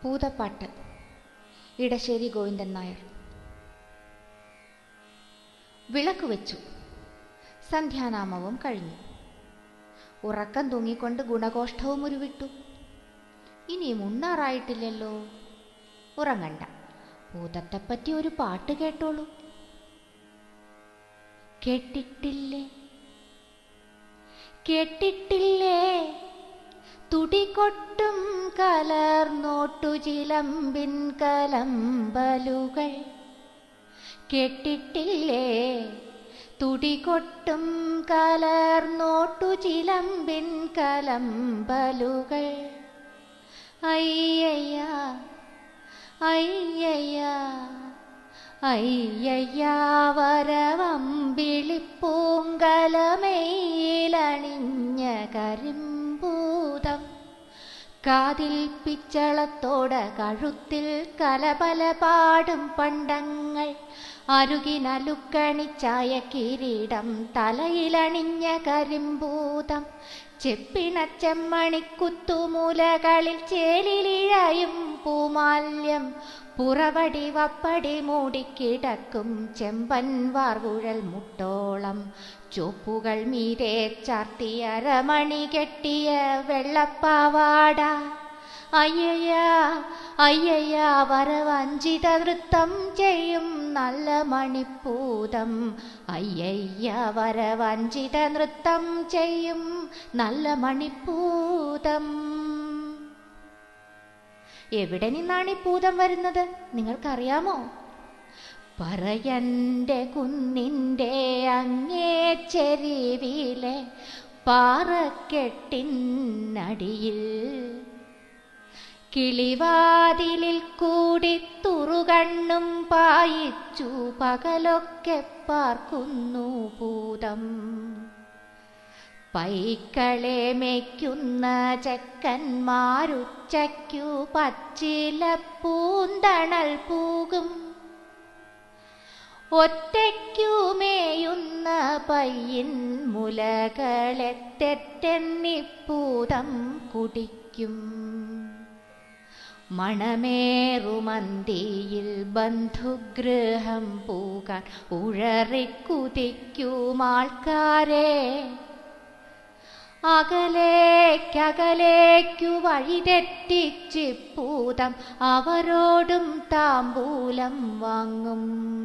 ഭൂതപ്പാട്ട്. ഇടശ്ശേരി ഗോവിന്ദൻ നായർ. വിളക്ക് വെച്ചു. സന്ധ്യാനാമവും കഴിഞ്ഞു. ഉറക്കം തൂങ്ങിക്കൊണ്ട് ഗുണഘോഷ്ടവും ഉരുവിട്ടു. ഇനിയും ഉണ്ണാറായിട്ടില്ലല്ലോ. ഉറങ്ങണ്ട, ഭൂതത്തെപ്പറ്റി ഒരു പാട്ട് കേട്ടോളൂ. കേട്ടിട്ടില്ലേ കേട്ടിട്ടില്ലേ തുടികൊട്ടും കലർന്നോട്ടു ചിലമ്പിൻ കലമ്പലുകൾ? കേട്ടിട്ടില്ലേ തുടികൊട്ടും കലർന്നോട്ടു ചിലമ്പിൻ കലമ്പലുകൾ? അയ്യയ്യാ അയ്യയ്യാ അയ്യയ്യാ വരവമ്പിളിപ്പൂങ്കലമേലണിഞ്ഞ കരിമ്പൂതം. കാതിൽ പിച്ചളത്തോട കഴുത്തിൽ കലപല പാടും പണ്ടങ്ങൾ. അരുകിനലുക്കണിച്ചായ കിരീടം തലയിലണിഞ്ഞ കരിമ്പൂതം. ചെപ്പിണച്ചെമ്മണിക്കുത്തുമൂലകളിൽ ചേലിലിഴയും പൂമാല്യം. പുറവടി വപ്പടി മൂടിക്കിടക്കും ചെമ്പൻ വാർകുഴൽ മുട്ടോളം. ചോപ്പുകൾ മീരെ ചാർത്തിയ അരമണി കെട്ടിയ വെള്ളപ്പാവാട. അയ്യയ്യാ അയ്യയ്യാ വരവഞ്ചിത നൃത്തം ചെയ്യും നല്ല മണിപ്പൂതം. അയ്യയ്യാ വരവഞ്ചിത നൃത്തം ചെയ്യും നല്ല മണിപ്പൂതം. എവിടെ നിന്നാണ് ഈ പൂതം വരുന്നത് നിങ്ങൾക്കറിയാമോ? പറയന്റെ കുന്നിൻ്റെ അങ്ങേ ചെരിവിലെ പാറക്കെട്ടിനടിയിൽ കിളിവാതിലിൽ കൂടി തുറുകണ്ണും പായിച്ചു പകലൊക്കെ പാർക്കുന്നു പൂതം. പൈക്കളെ മേയ്ക്കുന്ന ചെക്കന്മാരുച്ചയ്ക്കു പച്ചില പൂന്തണൽ പൂകും. ഒറ്റയ്ക്കു മേയുന്ന പയ്യൻ മുലകളെ തെറ്റെന്നിപ്പൂതം കുടിക്കും. മണമേറുമന്തിയിൽ ബന്ധുഗൃഹം പൂകാൻ ഉഴറിക്കുതിക്കും ആൾക്കാരെ. അകലേക്കകലേക്കു വഴിതെറ്റിച്ചിപ്പൂതം അവരോടും താമ്പൂലം വാങ്ങും.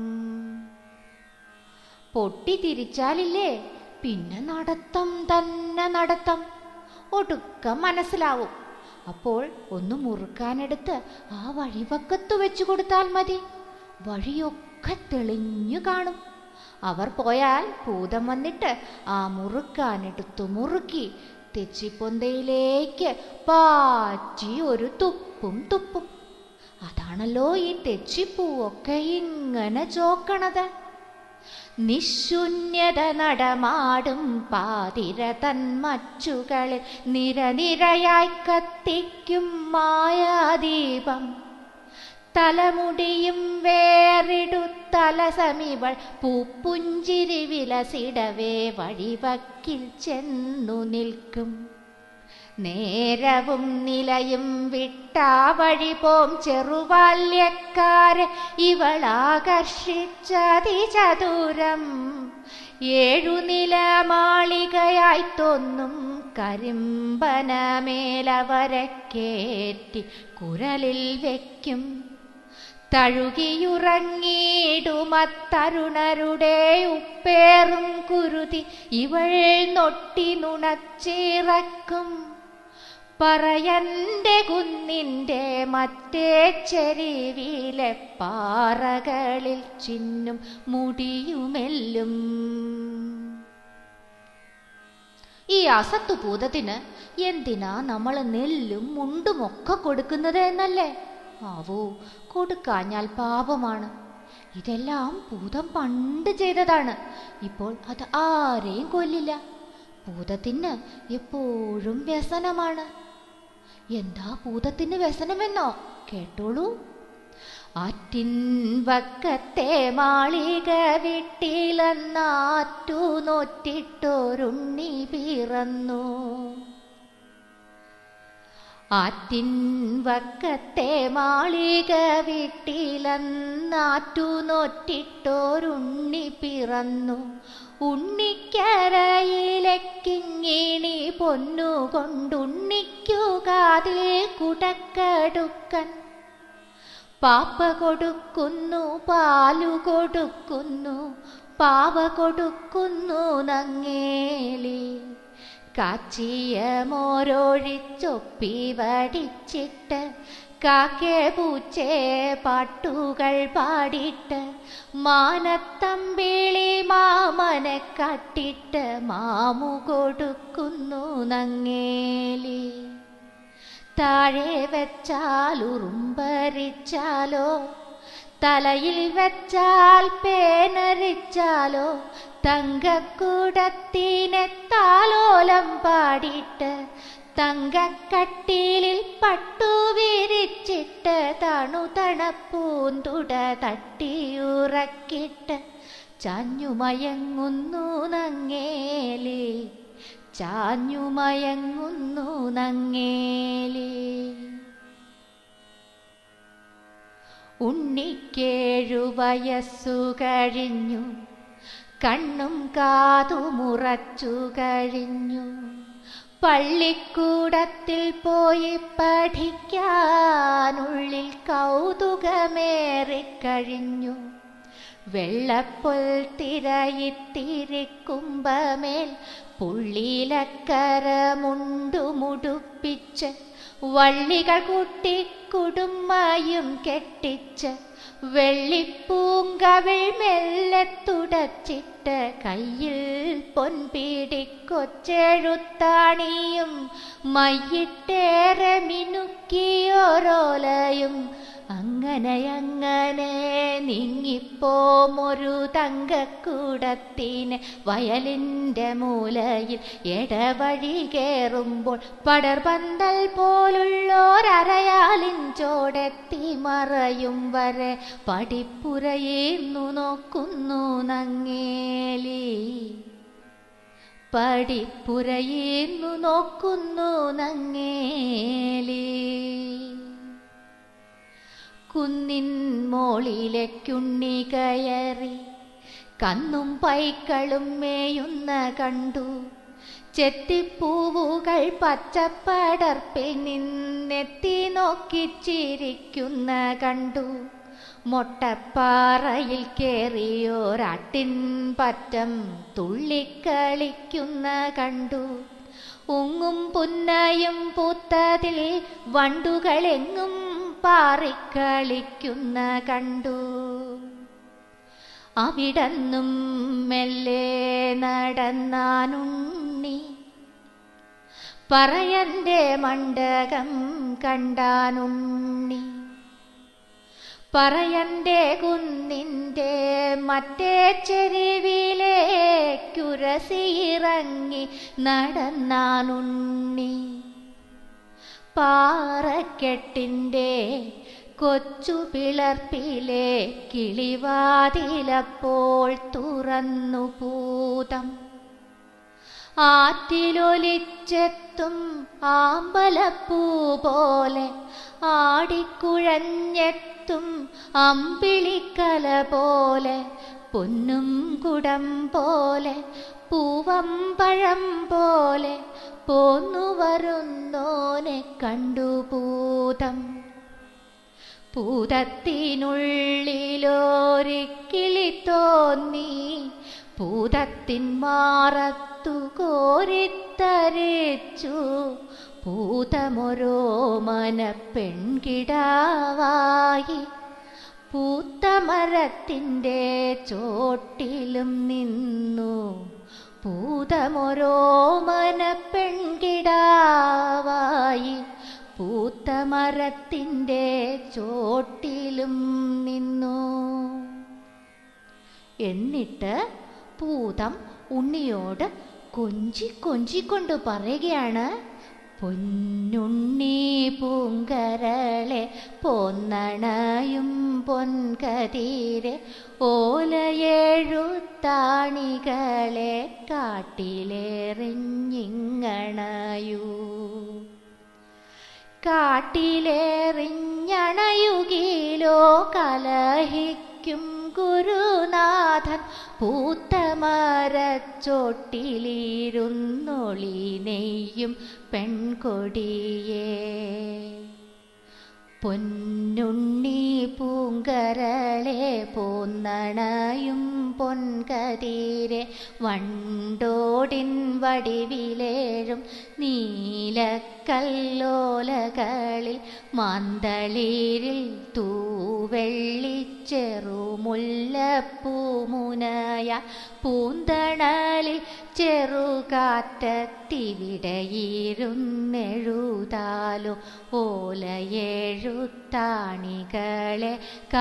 പൊട്ടിത്തിരിച്ചാലില്ലേ പിന്നെ നടത്തം തന്നെ നടത്തം. ഒടുക്കം മനസ്സിലാവും. അപ്പോൾ ഒന്ന് മുറുക്കാനെടുത്ത് ആ വഴിവക്കത്തു വെച്ചു കൊടുത്താൽ മതി. വഴിയൊക്കെ തെളിഞ്ഞു കാണും. അവർ പോയാൽ ഭൂതം വന്നിട്ട് ആ മുറുക്കാനെടുത്തു മുറുക്കി തെച്ചിപ്പൊന്തയിലേക്ക് പാറ്റി ഒരു തുപ്പും തുപ്പും. അതാണല്ലോ ഈ തെച്ചിപ്പൂവൊക്കെ ഇങ്ങനെ ചോക്കണത്. നിശൂന്യത നടമാടും പാതിര തന്മച്ചുകളിൽ നിരനിരയായി കത്തിക്കും മായാദീപം. തലമുടിയും വേറിടുത്തല സമീപൾ പൂപ്പുഞ്ചിരി വിലസിടവേ വഴിവക്കിൽ ചെന്നു നിൽക്കും. നേരവും നിലയും വിട്ടാ വഴി പോം ചെറുബാല്യക്കാരെ ഇവളാകർഷിച്ചതിചതുരം. 7 നില മാളികയായി തോന്നും കരിമ്പനമേലവരെ കേറ്റി കുരലിൽ വയ്ക്കും. തഴുകിയുറങ്ങിയിടുമത്തരുണരുടെ ഉപ്പേറും കുരുതി ഇവൾ നൊട്ടി നുണച്ചിറക്കും. പറയന്റെ കുന്നിൻ്റെ മറ്റേ ചെരിവിലെ പാറകളിൽ ചിന്നും മുടിയുമെല്ലും. ഈ അസത്തുഭൂതത്തിന് എന്തിനാ നമ്മൾ നെല്ലും മുണ്ടുമൊക്കെ കൊടുക്കുന്നത് എന്നല്ലേ? ആവോ, കൊടുക്കാഞ്ഞാൽ പാപമാണ്. ഇതെല്ലാം ഭൂതം പണ്ട് ചെയ്തതാണ്. ഇപ്പോൾ അത് ആരെയും കൊല്ലില്ല. ഭൂതത്തിന് എപ്പോഴും വ്യസനമാണ്. എന്താ ഭൂതത്തിന് വ്യസനമെന്നോ? കേട്ടോളൂ. ആറ്റിൻ വക്കത്തെ മാളിക വീട്ടിലെന്നാറ്റു നോറ്റിട്ടൊരുണ്ണി പിറന്നു. ആറ്റിൻ വക്കത്തെ മാളിക വീട്ടിലന്നാറ്റു നോറ്റിട്ടോരുണ്ണി പിറന്നു. ഉണ്ണിക്കരയിലെക്കിങ്ങിണി പൊന്നുകൊണ്ടുണ്ണിക്കു കാതിൽ കുടക്കടുക്കൻ. പാപ്പ കൊടുക്കുന്നു പാലു കൊടുക്കുന്നു പാവ കൊടുക്കുന്നു നങ്ങേലി. കാച്ചിയ മോരൊഴിച്ചൊപ്പി വടിച്ചിട്ട് കാക്കേ പൂച്ചേ പാട്ടുകൾ പാടിട്ട് മാനത്തമ്പിളി മാമനെ കാട്ടിട്ട് മാമു കൊടുക്കുന്നു നങ്ങേലി. താഴെ വെച്ചാൽ ഉറുമ്പരിച്ചാലോ തലയിൽ വെച്ചാൽ പേനരിച്ചാലോ തങ്കക്കുടത്തിനെ താലോലം പാടിയിട്ട് തങ്കക്കട്ടിലിൽ പട്ടു വിരിച്ചിട്ട് തണുതണപ്പൂന്തുട തട്ടിയുറക്കിട്ട് ചാഞ്ഞുമയങ്ങുന്നു നങ്ങേലി. ചാഞ്ഞുമയങ്ങുന്നു നങ്ങേലി. ഉണ്ണിക്കേഴു വയസ്സു കഴിഞ്ഞു. കണ്ണും കാതുമുറച്ചു കഴിഞ്ഞു. പള്ളിക്കൂടത്തിൽ പോയി പഠിക്കാനുള്ളിൽ കൗതുകമേറിക്കഴിഞ്ഞു. വെള്ളപ്പൊൽ തിരയിത്തിരിക്കുമ്പമേൽ പുള്ളിയിലക്കര മുണ്ടുമുടുപ്പിച്ച് വള്ളികൾ കൂട്ടി കുടുംബയും കെട്ടിച്ച് വെള്ളിപ്പൂങ്കവിൾ മെല്ലെ തുടച്ചിട്ട് കയ്യിൽ പൊൻപിടിക്കൊച്ചെഴുത്താണിയും മയ്യിട്ടേറെ മിനുക്കിയോരോലയും അങ്ങനെ അങ്ങനെ നീങ്ങിപ്പോമൊരു തങ്കക്കൂടത്തിനെ വയലിൻ്റെ മൂലയിൽ എടവഴി കയറുമ്പോൾ പടർപന്തൽ പോലുള്ളോരയാലിൻ ചോടെത്തി മറയും വരെ പടിപ്പുരയേന്നു നോക്കുന്നു നങ്ങേലി. പടിപ്പുരയേന്നു നോക്കുന്നു നങ്ങേലി. കുന്നിൻ മോളിലേക്കുണ്ണി കയറി കന്നും പൈക്കളും മേയുന്ന കണ്ടു. ചെത്തിപ്പൂവുകൾ പച്ചപ്പടർപ്പിൽ നിന്നെത്തി നോക്കിച്ചിരിക്കുന്ന കണ്ടു. മൊട്ടപ്പാറയിൽ കേറിയോരാട്ടിൻ പറ്റം തുള്ളിക്കളിക്കുന്ന കണ്ടു. ഉങ്ങും പുന്നയും പൂത്തതിൽ വണ്ടുകളെങ്ങും പാറിക്കളിക്കുന്ന കണ്ടു. അവിടന്നും മെല്ലെ നടന്നാനുണ്ണി പറയന്റെ മണ്ഡകം കണ്ടാനുണ്ണി. പറയന്റെ കുന്നിൻ്റെ മറ്റേ ചെരുവിലേക്കുരസിയിറങ്ങി നടന്നാനുണ്ണി. പാറക്കെട്ടിൻ്റെ കൊച്ചു പിളർപ്പിലെ കിളിവാതിലപ്പോൾ തുറന്നു പൂതം. ആറ്റിലൊലിച്ചെത്തും ആമ്പലപ്പൂ പോലെ ആടിക്കുഴഞ്ഞെത്തും അമ്പിളിക്കല പോലെ പൊന്നും കുടം പോലെ പൂവമ്പഴം പോലെ പോന്നു വരുന്നോനെ കണ്ടു പൂതം. പൂതത്തിനുള്ളിലോരിക്കിളി തോന്നി പൂതത്തിൻ മാറത്തു കോരിത്തരിച്ചു. പൂതമൊരോമന പെൺകിടാവായി പൂത്തമരത്തിൻ്റെ ചോട്ടിലും നിന്നു. പൂതമൊരോമന പെൺകിടാവായി പൂത്തമരത്തിൻ്റെ ചോട്ടിലും നിന്നു. എന്നിട്ട് പൂതം ഉണ്ണിയോട് കൊഞ്ചിക്കൊണ്ട് പറയുകയാണ്, പൊന്നുണ്ണി പൂങ്കരളെ പോന്നണയും പൊൻകതിരെ ഓലയെഴുത്താണികളെ കാട്ടിലേറിഞ്ഞിങ്ങണയൂ. കാട്ടിലേറിഞ്ഞണയുകിലോ കലഹിക്കും ഗുരുനാഥൻ പൂത്തമരച്ചോട്ടിലിരുന്നൊളി നെയ്യും പെൺകൊടിയേ. പൊന്നുണ്ണി പൂങ്കരളെ പോന്നണയും പൊൻകതിരെ വണ്ടോടിൻ വടിവിലേഴും നീലക്കല്ലോലകളിൽ മാന്തളിരിൽ തൂവെള്ളിച്ചെറുമുല്ലപ്പൂമുനയ പൂന്തണലിൽ ചെറുകാറ്റത്തിവിടയിരുന്നെഴുതാലോ ഓലയെഴുത്താണികളെ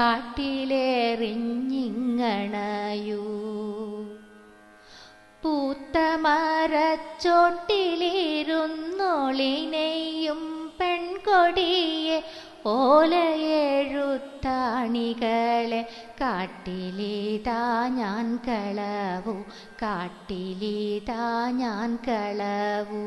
കാട്ടിലേറിഞ്ഞിങ്ങണയൂ. പൂത്തമരച്ചോട്ടിലിരുന്നൊളി നെയ്യും പെൺകൊടിയെ ഓലയെഴുത്താണികളെ കാട്ടിലിതാ ഞാൻ കളവു, കാട്ടിലിതാ ഞാൻ കളവു.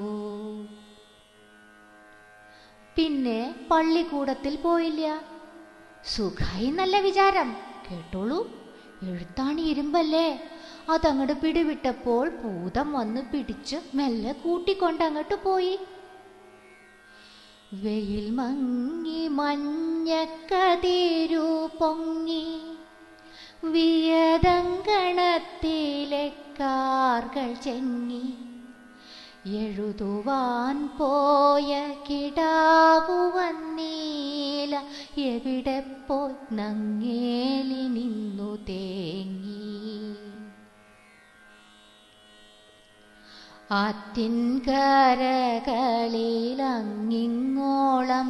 പിന്നെ പള്ളിക്കൂടത്തിൽ പോയില്ല. സുഖായി നല്ല വിചാരം. കേട്ടോളൂ, എഴുത്താണി ഇരുമ്പല്ലേ, അതങ്ങോട്ട് പിടിവിട്ടപ്പോൾ ഭൂതം വന്ന് പിടിച്ച് മെല്ലെ കൂട്ടിക്കൊണ്ടങ്ങോട്ട് പോയി. വെയിൽ മങ്ങി മഞ്ഞക്കതിരു പൊങ്ങി വിയതങ്കണത്തിലെ കാർകൾ ചെങ്ങി എഴുതുവാൻ പോയ കിടാവു വന്നീല, എവിടെ പോയി നങ്ങേലി നിന്നു തേങ്ങി. ആറ്റിൻകരകളിലങ്ങിങ്ങോളം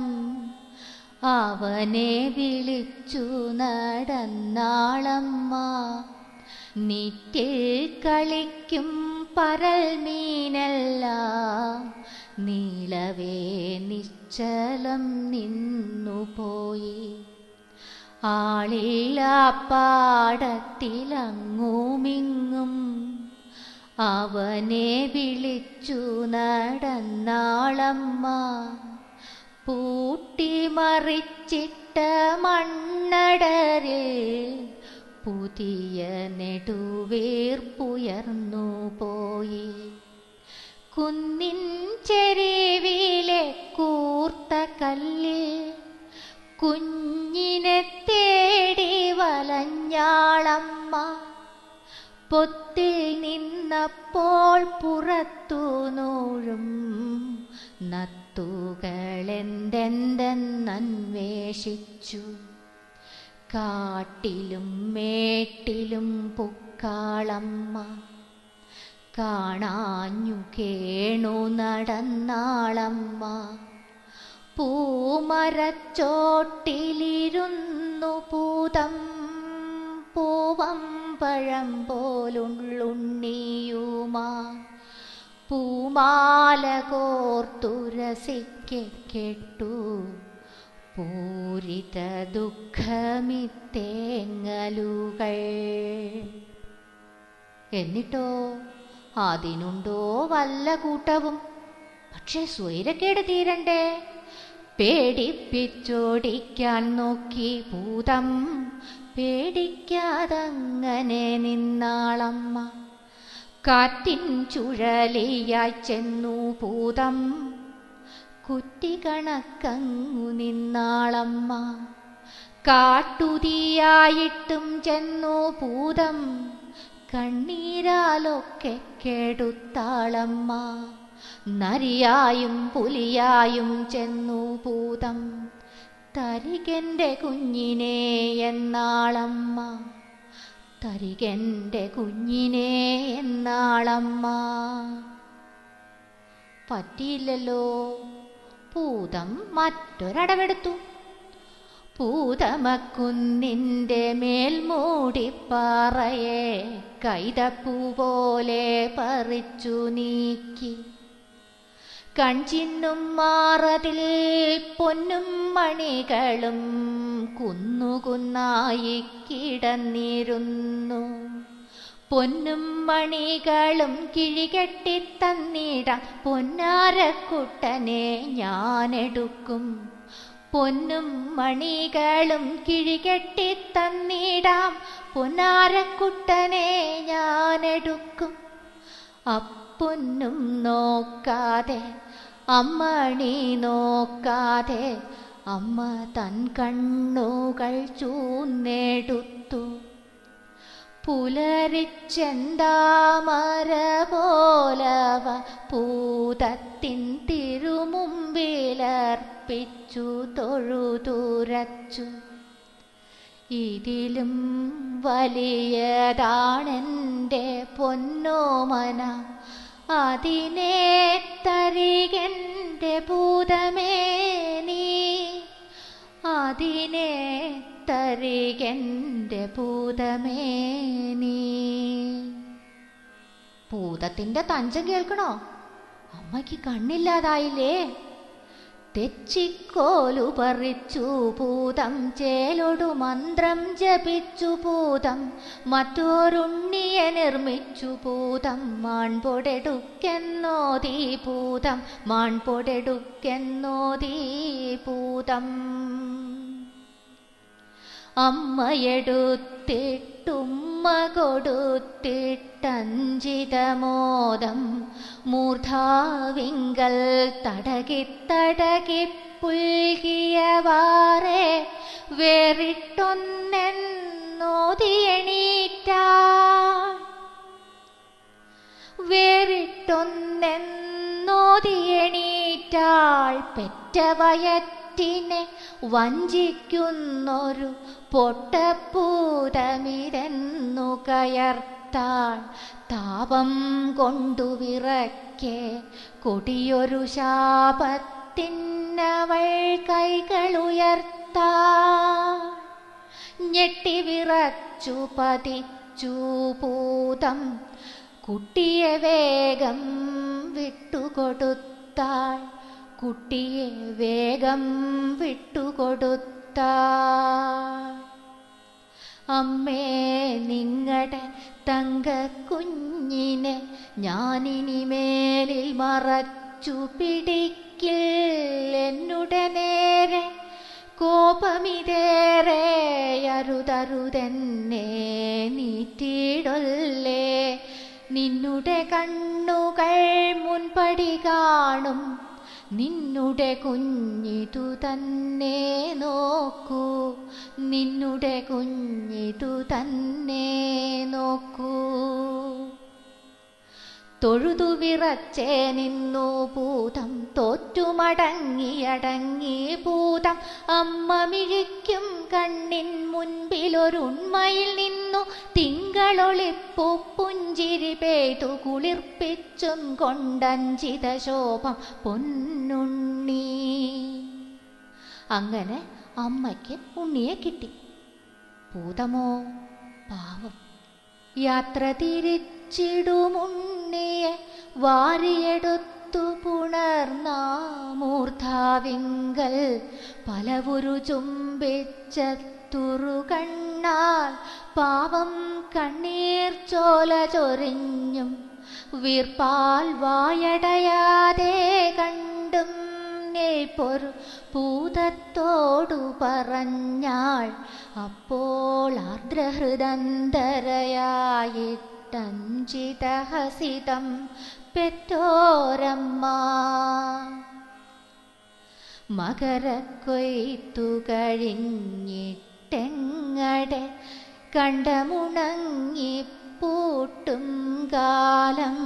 അവനെ വിളിച്ചു നടന്നാളമ്മ. നീറ്റിൽ കളിക്കും പരൽ മീനെല്ലാം നീളവേ നിശ്ചലം നിന്നുപോയി. ആളില്ല പാടത്തിലങ്ങുമിങ്ങും അവനെ വിളിച്ചു നടന്നാളമ്മ. പൂട്ടിമറിച്ചിട്ട മണ്ണടരിൽ പുതിയ നെടുവീർപ്പുയർന്നു പോയി. കുന്നിൻ ചെരിവിലെ കൂർത്ത കല്ലിൽ കുഞ്ഞിനെ തേടി വലഞ്ഞാളമ്മ. പൊത്തിൽ നിന്നപ്പോൾ പുറത്തു നൂഴും നത്തുകളെന്തെന്തെന്നന്വേഷിച്ചു. കാട്ടിലും മേട്ടിലും പുക്കാളമ്മ. കാണാഞ്ഞു കേണു നടന്നാളമ്മ. പൂമരച്ചോട്ടിലിരുന്നു പൂതം പൂവം പഴം പോലുള്ളുണ്ണിയുമാ. പൂമാല കോർത്തുരസിക്കെ കേട്ടു പൂരിത ദുഃഖമിത്തേങ്ങലുകൾ. എന്നിട്ടോ അതിനുണ്ടോ വല്ല കൂട്ടവും? പക്ഷെ സ്വൈരക്കേട് തീരണ്ടേ. പേടിപ്പിച്ചോടിക്കാൻ നോക്കി ഭൂതം, പേടിക്കാതങ്ങനെ നിന്നാളമ്മ. കാറ്റിൻ ചുഴലിയായി ചെന്നു ഭൂതം, കുറ്റികണക്കങ്ങു നിന്നാളമ്മ. കാട്ടുതീയായിട്ടും ചെന്നു ഭൂതം, കണ്ണീരാലൊക്കെ കെടുത്താളമ്മ. നരിയായും പുലിയായും ചെന്നു ഭൂതം, തരികെൻ്റെ കുഞ്ഞിനെ എന്നാളമ്മ. തരികെൻ്റെ കുഞ്ഞിനെ എന്നാളമ്മ. പറ്റിയില്ലല്ലോ. ഭൂതം മറ്റൊരടവെടുത്തു. പൂതമക്കുന്നിൻ്റെ മേൽമൂടിപ്പാറയെ കൈതപ്പൂ പോലെ പറിച്ചു നീക്കി. കൺചിന്നും മാറതിൽ പൊന്നും മണികളും കുന്നുകുന്നായി കിടന്നിരുന്നു. പൊന്നും മണികളും കിഴികെട്ടിത്തന്നിടാം, പൊന്നാരക്കുട്ടനെ ഞാനെടുക്കും. പൊന്നും മണികളും കിഴികെട്ടിത്തന്നിടാം, പൊന്നാരക്കുട്ടനെ ഞാനെടുക്കും. അപ്പൊന്നും നോക്കാതെ അമ്മണി നോക്കാതെ അമ്മ തൻ കണ്ണുകൾ ചൂന്നെടുത്തു. പുലരിച്ചെന്താമര പോലവ പൂതത്തിൻ തിരുമുമ്പിലർപ്പിച്ചു തൊഴുതുരച്ചു. ഇതിലും വലിയതാണെൻ്റെ പൊന്നോമന, അതിനെ തരികെൻ്റെ ഭൂതമേ നീ, അതിനെ തരികെൻ്റെ ഭൂതമേ നീ. ഭൂതത്തിൻ്റെ തഞ്ചം കേൾക്കണോ? അമ്മയ്ക്ക് കണ്ണില്ലാതായില്ലേ? തെച്ചിക്കോലു പറിച്ചു ഭൂതം, ചേലൊടു മന്ത്രം ജപിച്ചു ഭൂതം, മറ്റോരുണ്ണിയെ നിർമ്മിച്ചു ഭൂതം, മാൺപൊടെടുക്കെന്നോതീ ഭൂതം, മാൺപൊടെടുക്കെന്നോതീ ഭൂതം. അമ്മയെടുത്തിട്ടുമ്മ കൊടുത്തിട്ടഞ്ചിതമോദം, മൂർധാവിങ്കൽ തടകി തടകി പുൽകിയവാറെ വേറിട്ടൊന്നെന്നോതിയെണീറ്റാൾ, വേറിട്ടൊന്നെന്നോതിയെണീറ്റാൾ. പെറ്റവയറ്റിനെ വഞ്ചിക്കുന്നൊരു പൊട്ടപ്പൂതമിതെന്നു കയർത്താൾ. താപം കൊണ്ടു വിറക്കെ കൊടിയൊരു ശാപത്തിനവൾ കൈകളുയർത്താൾ. ഞെട്ടിവിറച്ചു പതിച്ചു ഭൂതം, കുട്ടിയെ വേഗം വിട്ടുകൊടുത്താൾ, കുട്ടിയെ വേഗം വിട്ടുകൊടുത്താൾ. അമ്മേ, നിങ്ങളുടെ തങ്കക്കുഞ്ഞിനെ ഞാനിനിമേലിൽ മറച്ചു പിടിക്കിൽ, എന്നുടെ നേരെ കോപമിതേറെ അരുതരുതെന്നെ നീറ്റിടൊല്ലേ. നിന്നുടെ കണ്ണുകൾ മുൻപടി കാണും, നിന്നുടെ കുഞ്ഞിതു തന്നെ നോക്കൂ, നിന്നുടെ കുഞ്ഞിതു തന്നെ നോക്കൂ. തൊഴുതു വിറച്ചേ നിന്നു ഭൂതം, തോറ്റുമടങ്ങിയടങ്ങി ഭൂതം. അമ്മ മിഴിക്കും കണ്ണിൻ മുൻപിലൊരുണ്മയിൽ നിന്നു തിങ്കളൊളിപ്പു പുഞ്ചിരി പെയ്തു കുളിർപ്പിച്ചും കൊണ്ടഞ്ചിത ശോഭം പൊന്നുണ്ണി. അങ്ങനെ അമ്മയ്ക്ക് ഉണ്ണിയെ കിട്ടി. ഭൂതമോ പാവം, യാത്ര തിരിച്ചിടുമുണ്ണിയെ വാരിയെടുത്തു പുണർന്നാമൂർധാവിങ്കൽ പലവുരു ചുംബിച്ചത്തുറു കണ്ണാൽ പാവം കണ്ണീർ ചോല ചൊരിഞ്ഞും വീർപ്പാൽ വായടയാതെ കണ്ടും നിൽപ്പൊരു ഭൂതത്തോടു പറഞ്ഞാൾ. അപ്പോൾ ആർദ്രഹൃദന്തരയായിട്ടഞ്ചിതഹസിതം പെറ്റോരമ്മ. മകരക്കൊയ്ത്തു കഴിഞ്ഞിട്ടെങ്ങടെ കണ്ടമുണങ്ങിപ്പൂട്ടും കാലം,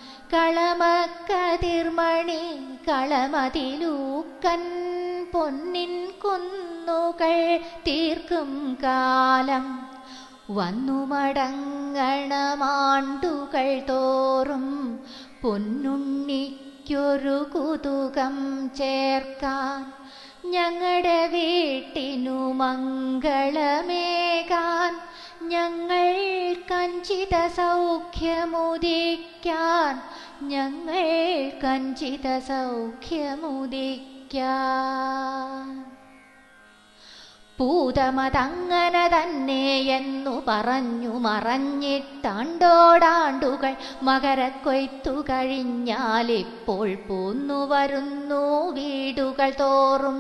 കളമക്കതിർമണി കളമതിലൂക്കൻ പൊന്നിൻ കുന്നുകൾ തീർക്കും കാലം, വന്നു മടങ്ങണമാണ്ടുകൾ തോറും പൊന്നുണ്ണിക്കൊരു കുതുകം ചേർക്കാൻ, ഞങ്ങളുടെ വീട്ടിനു മംഗളമേകാൻ, ഞങ്ങൾ കഞ്ചിത സൗഖ്യമുദിക്കാൻ, ഞങ്ങൾ കഞ്ചിത സൗഖ്യമുദിക്കാൻ. പൂതമതങ്ങനെ തന്നെയെന്നു പറഞ്ഞു മറഞ്ഞിട്ടാണ്ടോടാണ്ടുകൾ മകരക്കൊയ്ത്തു കഴിഞ്ഞാലിപ്പോൾ പോന്നു വരുന്നു വീടുകൾ തോറും.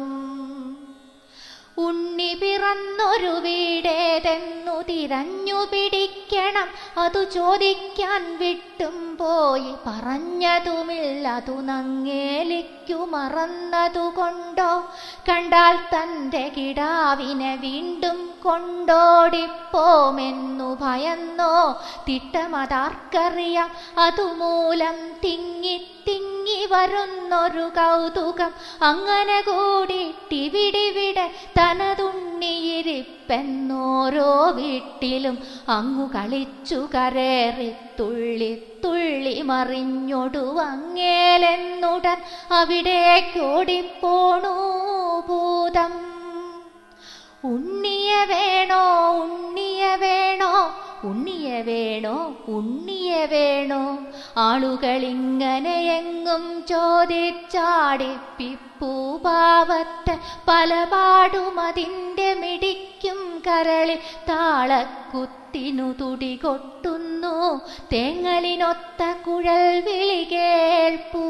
ഉണ്ണി പിറന്നൊരു വീടേതെന്നു തിരഞ്ഞു പിടിക്കണം, അതു ചോദിക്കാൻ വിട്ടും പോയി പറഞ്ഞതുമില്ലതു നങ്ങേലിക്കു മറന്നതുകൊണ്ടോ. കണ്ടാൽ തൻ്റെ കിടാവിനെ വീണ്ടും കൊണ്ടോടിപ്പോമെന്നു ഭയന്നോ തിട്ടമതാർക്കറിയാം. അതുമൂലം തിങ്ങി തിങ്ങി വരുന്നൊരു കൗതുകം അങ്ങനെ കൂടിയിട്ടിവിടിവിടെ തനതുണ്ണിയിരിപ്പെന്നോരോ വീട്ടിലും അങ്ങു കളിച്ചു കരേറി തുള്ളി തുള്ളി മറിഞ്ഞൊടുവങ്ങേലെന്നുടൻ അവിടേക്കോടിപ്പോണു ഭൂതം. ഉണ്ണിയെ വേണോ ഉണ്ണിയെ വേണോ ഉണ്ണിയെ വേണോ ഉണ്ണിയെ വേണോ ആളുകളിങ്ങനെയെങ്ങും ചോദിച്ചാടിപ്പിപ്പൂപാവറ്റ പലപാടും അതിൻ്റെ മിടിക്കും കരളിൽ താളക്കുത്തിനു തുടികൊട്ടുന്നു തേങ്ങലിനൊത്ത കുഴൽ വിളി കേൾപ്പൂ.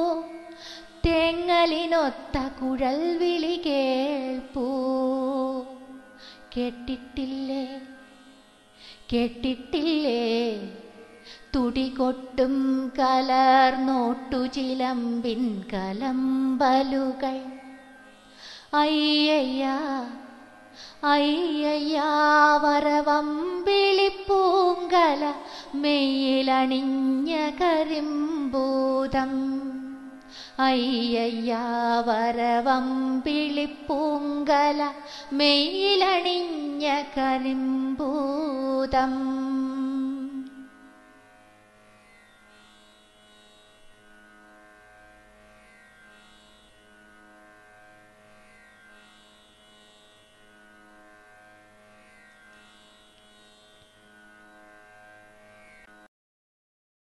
തേങ്ങലിനൊത്ത കുഴൽ വിളി കേൾപ്പൂ. കേട്ടിട്ടില്ലേ കേട്ടിട്ടില്ലേ തുടികൊട്ടും കലർന്നോട്ടു ചിലമ്പിൻ കലമ്പലുകൾ. അയ്യയ്യാ അയ്യയ്യാ വരവമ്പിളിപ്പൂങ്കല മെയ്യിലണിഞ്ഞ കരിമ്പൂതം. അയ്യയ്യാ വരവമ്പിളിപ്പൂങ്കല മെയ്യിലണിഞ്ഞ കരിമ്പൂതം.